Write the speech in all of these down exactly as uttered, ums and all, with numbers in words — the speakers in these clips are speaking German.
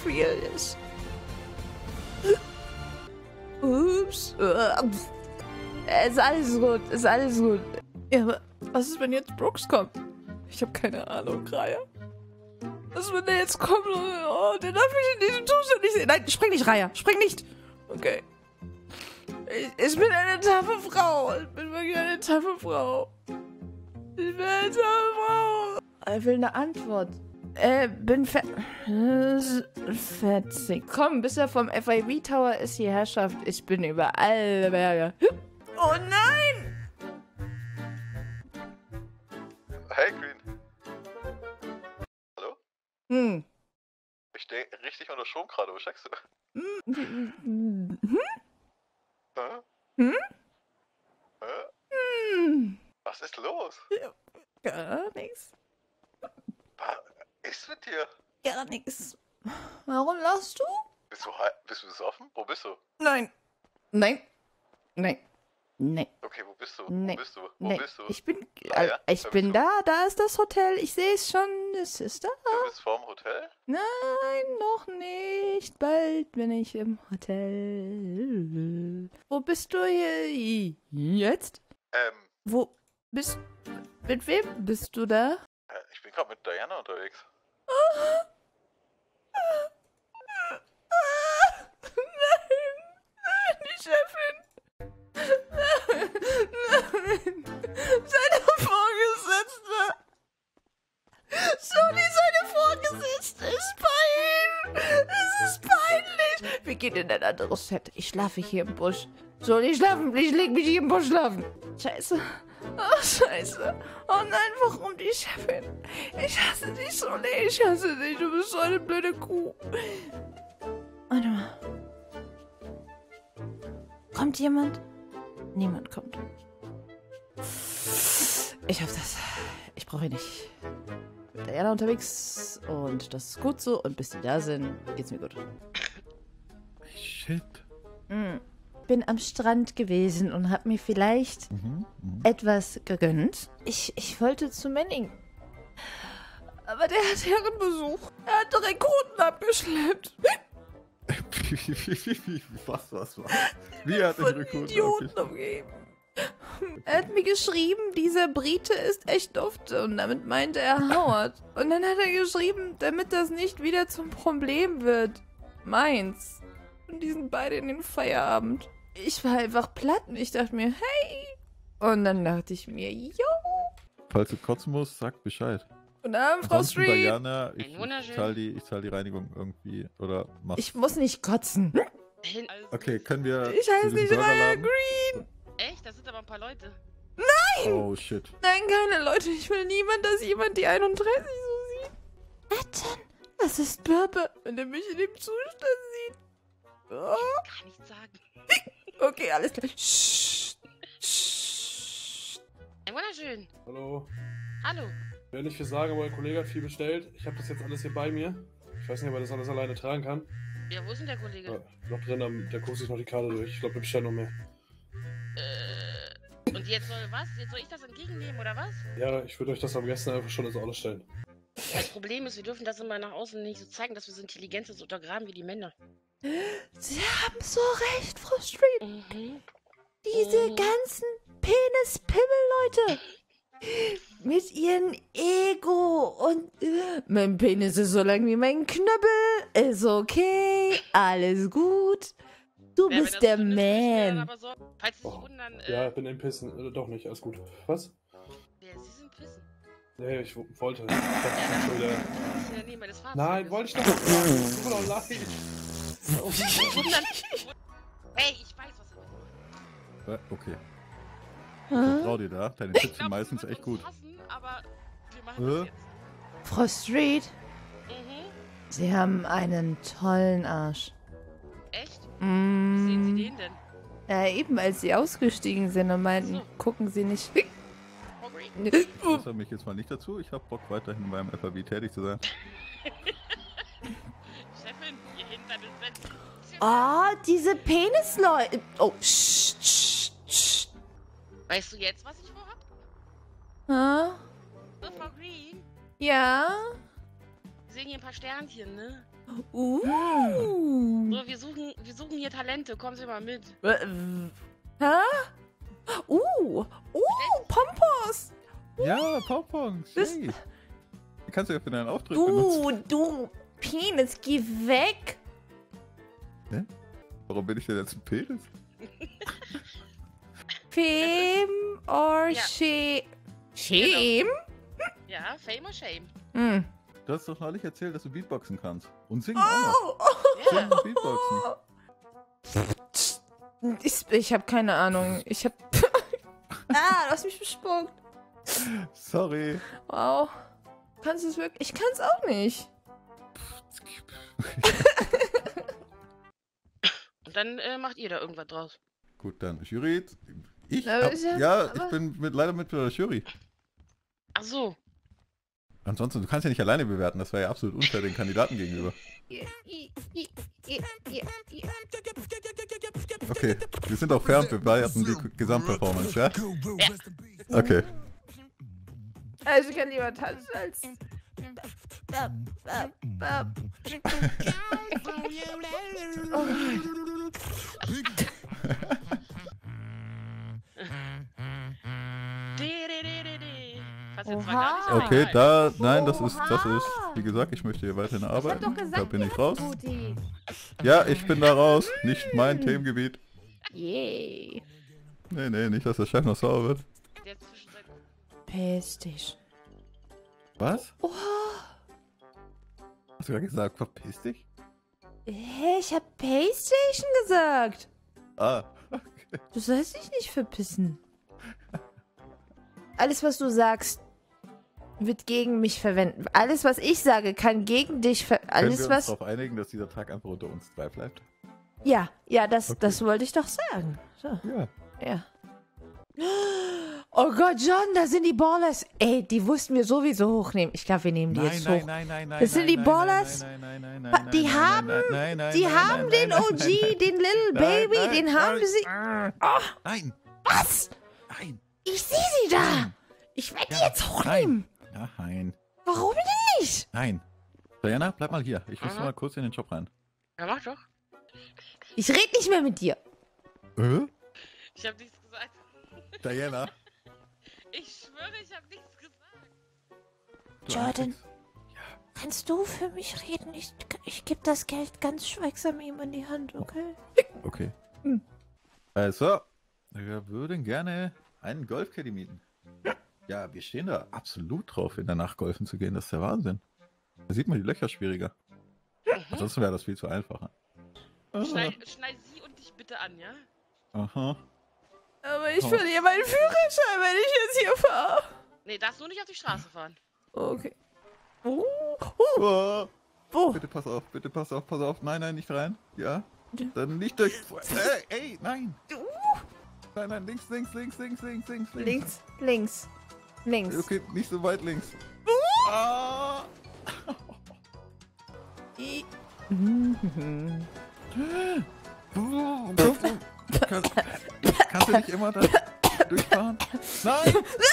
schwierig. Ups. Ist alles gut, ist alles gut. Ja, aber was ist, wenn jetzt Brooks kommt? Ich habe keine Ahnung, Raya. Was ist, wenn der jetzt kommt? Oh, den darf ich in diesem Zustand nicht sehen. Nein, spring nicht, Raya. Spring nicht. Okay. Ich, ich bin eine taffe Frau. Ich bin wirklich eine taffe Frau. Ich bin eine taffe Frau. Ich will eine Antwort. Äh, bin fe fetzig. Komm, bis er vom F I V Tower ist die Herrschaft. Ich bin über alle Berge. Oh nein! Hey, Green. Hallo? Hm. Ich stehe richtig unter Strom gerade, wo steckst du? Hm? Hä? Hm? Hä? Hm? Was ist los? Gar nichts. Was ist mit dir? Gar nichts. Warum lachst du? Bist du, hei- bist du besoffen? Wo bist du? Nein. Nein. Nein. Nein. Okay, wo bist du? Nee. Wo bist du? Wo Nee. bist du? Ich bin. Ah, äh, ja? Ich Da bin bist du. da. Da ist das Hotel. Ich sehe es schon. Es ist da. Du bist vorm Hotel? Nein, noch nicht. Bald bin ich im Hotel. Wo bist du hier jetzt? Ähm, Wo bist. Mit wem bist du da? äh, ich bin gerade mit Diana unterwegs. Nein, nein, die Chefin. Nein, nein. Seine Vorgesetzte. Sony, seine Vorgesetzte ist bei ihm. Es ist peinlich. Wir gehen in ein anderes Set. Ich schlafe hier im Busch. Sony, schlafen. Ich leg mich hier im Busch schlafen. Scheiße. Oh, scheiße. Oh nein, warum die Chefin? Ich hasse dich, Sony. Ich hasse dich. Du bist so eine blöde Kuh. Warte mal. Kommt jemand? Niemand kommt. Ich hoffe das. Ich brauche ihn nicht. Mit Diana unterwegs und das ist gut so. Und bis die da sind, geht's mir gut. Shit. Mhm. Bin am Strand gewesen und habe mir vielleicht Mhm, mhm. etwas gegönnt. Ich, ich wollte zu Manning. Aber der hat Herrenbesuch. Er hat Rekruten abgeschleppt. was, was, was? Wie hat den Von Rekruten Idioten umgeben. Er hat mir geschrieben, dieser Brite ist echt oft. Und damit meinte er Howard. Und dann hat er geschrieben, damit das nicht wieder zum Problem wird. Meins. Und die sind beide in den Feierabend. Ich war einfach platt und ich dachte mir, hey. Und dann dachte ich mir, yo. Falls du kotzen musst, sag Bescheid. Guten Abend, Frau Ansonsten, Street. Diana, ich, Ein ich wunderschön- zahle die, ich zahl die Reinigung irgendwie. Oder mach. Ich muss nicht kotzen. Hin, alles Okay, können wir. Ich zu heiße diesem nicht Raya Burgerladen? Green. Echt? Das sind aber ein paar Leute. Oh shit. Nein, keine Leute. Ich will niemand, dass jemand die einunddreißig so sieht. Etten, das ist Purple. Wenn er mich in dem Zustand sieht. Oh. Gar nichts sagen. Okay, alles klar. Psst. Psst. Ein wunderschön. Hallo. Hallo. Ich will nicht viel sagen, aber mein Kollege hat viel bestellt. Ich habe das jetzt alles hier bei mir. Ich weiß nicht, ob er das alles alleine tragen kann. Ja, wo ist denn der Kollege? Ja, noch drin, am- der guckt sich noch die Karte durch. Ich glaube, der bestellt noch mehr. Äh, und jetzt soll was? Jetzt soll ich das entgegennehmen, oder was? Ja, ich würde euch das am besten einfach schon ins Auto stellen. Das Problem ist, wir dürfen das immer nach außen nicht so zeigen, dass wir so intelligent sind, so untergraben wie die Männer. Sie haben so recht, Frau Street. Mhm. Diese Mhm. ganzen Penis-Pimmel-Leute. Mit ihren Ego und äh, mein Penis ist so lang wie mein Knüppel. Ist okay. Alles gut. Du Ja, wenn bist das der so nützlich wäre, Man. aber so, falls Sie sich Oh. wundern, Ja, äh, ich bin im Pissen. Äh, doch nicht, alles gut. Was? ja, Sie sind Pissen. Nee, ich w- wollte. Ich dachte, ich bin schon wieder... Das ist in der Nähe meines Fahrzeuges. Nein, wollte ich doch nicht sagen. Tut mir doch leid. Wundern. Hey, ich weiß, was er will. Äh, okay. Ich Hä? vertrau dir da. Deine Ich Tipps sind glaub, meistens Sie wird echt uns gut. hassen, aber wir machen Hä? das jetzt. Frau Street, Mhm. Sie haben einen tollen Arsch. Echt? Wie sehen Sie Mm. den denn? Ja, eben als Sie ausgestiegen sind und meinten, So. gucken Sie nicht. Oh, great. Ich äußere mich jetzt mal nicht dazu. Ich habe Bock, weiterhin beim F A V tätig zu sein. Chefin, ihr Hintern ist weg. Oh, diese Penisleute. Oh, sch, sch, sch. Weißt du jetzt, was ich vorhab? Ah, So, Frau Green, ja. wir sehen hier ein paar Sternchen, ne? Uh. So, wir suchen, wir suchen hier Talente. Kommen Sie mal mit. Äh, Hä? Uh. Uh, Pompons. Ja, Pompons. Das- Hey. Die kannst du ja für deinen Auftritt benutzen. Du, du Penis, geh weg. Warum bin ich denn jetzt ein Penis? Fame or Ja. shame? Shame? Ja, Fame or Shame. Hm. Du hast doch neulich erzählt, dass du Beatboxen kannst. Und singen auch noch. Oh, oh. Singen und Beatboxen. Ich, ich habe keine Ahnung. Ich hab. Ah, du hast mich bespuckt. Sorry. Wow. Kannst du es wirklich? Ich kann es auch nicht. Und dann äh, macht ihr da irgendwas draus. Gut, dann Jury. Ich? Aber Hab, ist ja- ja, aber- ich bin mit, leider mit der Jury. Ach so. Ansonsten, du kannst ja nicht alleine bewerten. Das wäre ja absolut unfair den Kandidaten gegenüber. Okay, wir sind auch fair und bewerten die Gesamtperformance, ja? Okay. Also ich kann lieber tanzen als. Di-di-di-di-di. Was jetzt Oha. war gar nicht Okay, dabei. da, nein, das ist, das Oha. ist, wie gesagt, ich möchte hier weiterhin Ich hab arbeiten. doch gesagt, Da bin ich ihr raus. habt Booty. Ja, ich bin da raus. Nicht mein Themengebiet. Yay. Nee, nee, nicht, dass der Chef noch sauer wird. Der Zwischenzeit. Pestig. Was? Oh. Hast du gerade gesagt, verpiss dich? Hä, ich hab Paystation gesagt. Ah, okay. Du sollst dich nicht verpissen. Alles, was du sagst, wird gegen mich verwenden. Alles, was ich sage, kann gegen dich ver... Können Alles, wir uns was... darauf einigen, dass dieser Tag einfach unter uns zwei bleibt? Ja, ja, das, Okay. das wollte ich doch sagen. So, Ja. ja. Oh Gott, John, da sind die Ballers. Ey, die wussten wir sowieso hochnehmen. Ich glaube, wir nehmen die jetzt hoch. nein, nein, nein. Das sind die Ballers. Die haben, die haben den O G, den Little Baby, den haben sie... Oh, Nein, was? nein. Ich sehe sie da. Ich werde die jetzt hochnehmen. Nein, Warum denn nicht? nein. Diana, bleib mal hier. Ich muss Aha. mal kurz in den Job rein. Ja, mach doch. Ich rede nicht mehr mit dir. Äh? Ich hab nichts gesagt. Diana? Ich schwöre, ich hab nichts gesagt. du Jordan. Arschloch. Kannst du für mich reden? Ich, ich gebe das Geld ganz schweigsam ihm in die Hand, okay? Okay. Hm. Also, wir würden gerne einen Golfcaddy mieten. Ja, wir stehen da absolut drauf, in der Nacht golfen zu gehen. Das ist der Wahnsinn. Da sieht man die Löcher schwieriger. Ansonsten wäre das viel zu einfacher. Schneid, schneid sie und dich bitte an, ja? Aha. Aber ich Oh. verliere meinen Führerschein, wenn ich jetzt hier fahre. Nee, darfst du nicht auf die Straße fahren. Okay. Oh, oh, Oh, wo? bitte pass auf, bitte pass auf, pass auf. Nein, nein, nicht rein. Ja? Dann nicht durch... Ey, ey, nein! Nein, nein, links, links, links, links, links, links, Links, links, links. Okay, nicht so weit links. Ah! I- Mhm. Kannst, kannst du nicht immer da durchfahren? Nein!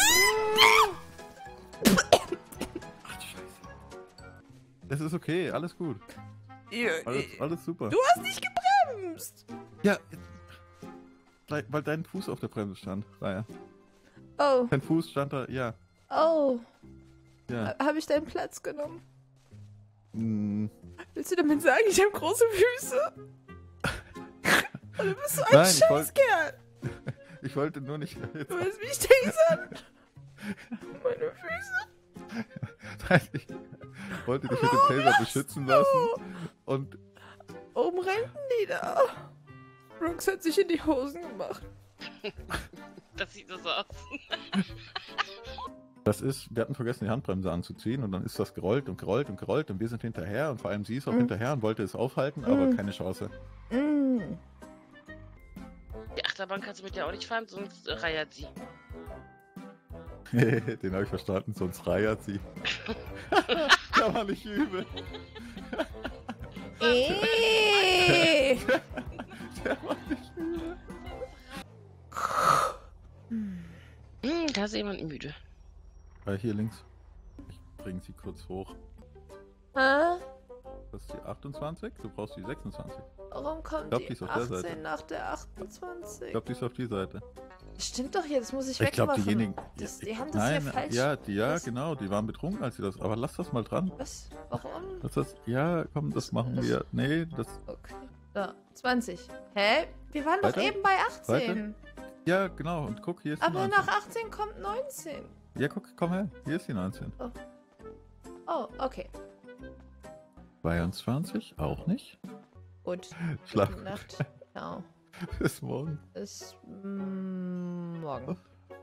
Ach du Scheiße. Es ist okay, alles gut. Alles, alles super. Du hast nicht gebremst. Ja, weil weil dein Fuß auf der Bremse stand. Naja. Oh, Dein Fuß stand da, ja. oh. Ja. Habe ich deinen Platz genommen? Hm. Willst du damit sagen, ich habe große Füße? Oder bist du ein Nein, ich wollt- Scheißkerl? Ich wollte nur nicht. Jetzt, Du willst mich tasern? Meine Füße? nein, ich wollte dich mit dem Taser beschützen lassen. Und Oben rennten die da. Brooks hat sich in die Hosen gemacht. Das sieht so aus. das ist, wir hatten vergessen, die Handbremse anzuziehen. Und dann ist das gerollt und gerollt und gerollt. Und wir sind hinterher. Und vor allem sie ist auch Mhm. hinterher und wollte es aufhalten, aber Mhm. keine Chance. Mm. Die Achterbahn kannst du mit dir auch nicht fahren, sonst äh, reiert sie. Den habe ich verstanden, sonst reiert sie. Der war nicht übel. Ey. Der war nicht übel. Hm, da ist jemand müde. Äh, hier links. Ich bringe sie kurz hoch. Ah? Das ist die achtundzwanzig, du brauchst die sechsundzwanzig. Warum kommt glaub, die, die ist auf der Seite. achtzehn nach der achtundzwanzig? Ich glaube, die ist auf die Seite. Das stimmt doch hier, das muss ich Ich glaube, wegmachen. diejenigen... Das, ja, die haben das nein, hier falsch... Ja, die, ja Was? genau, die waren betrunken, als sie das... Aber lass das mal dran. Was? Warum? Lass das... Ja, komm, das machen Das- wir. Nee, das... Okay. So, zwanzig. Hä? Wir waren Weiter? doch eben bei achtzehn. Ja, genau, und guck, hier ist die Aber neunzehn. nach achtzehn kommt neunzehn. Ja, guck, komm her, hier ist die neunzehn. Oh, okay. zweiundzwanzig, auch nicht. Gut. Schlaf Gute gut. Nacht. Ciao. Bis morgen. Bis mm, morgen.